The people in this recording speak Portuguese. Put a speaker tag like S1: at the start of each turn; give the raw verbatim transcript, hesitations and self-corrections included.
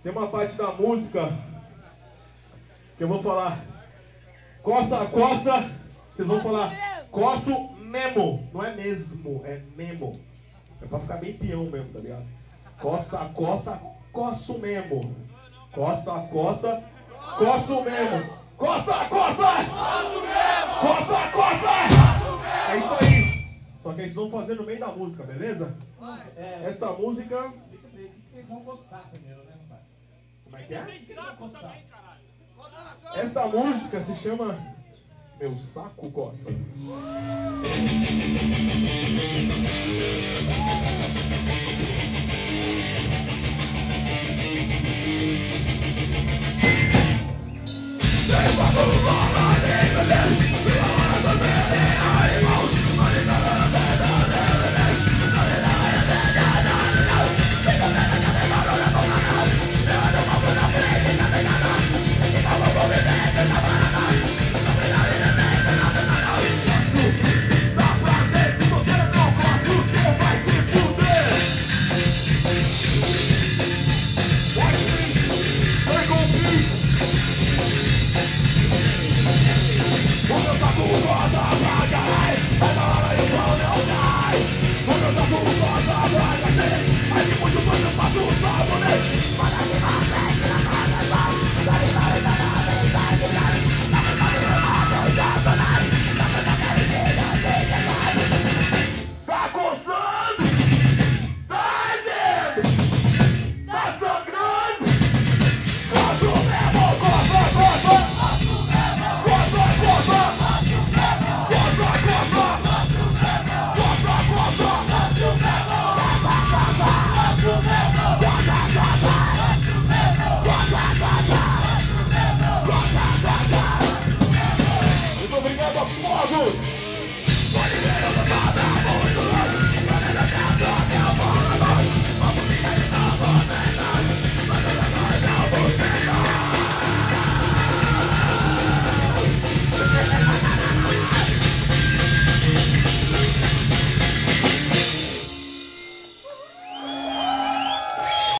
S1: Tem uma parte da música que eu vou falar. Coça, coça. Vocês vão falar. Coço mesmo. Não é mesmo, é memo. É pra ficar bem peão mesmo, tá ligado? Coça, coça, coço mesmo. Coça, coça, coço mesmo. Coça, coça! Coço mesmo! Coça, coça! É isso aí. Só que eles vão fazer no meio da música, beleza?
S2: É,
S1: Essa música...
S2: vocês vão coçar primeiro, né, pai?
S1: Como é que é?
S2: Tem saco também, caralho.
S1: Essa música se chama Meu Saco Coça. Muito obrigado a todos!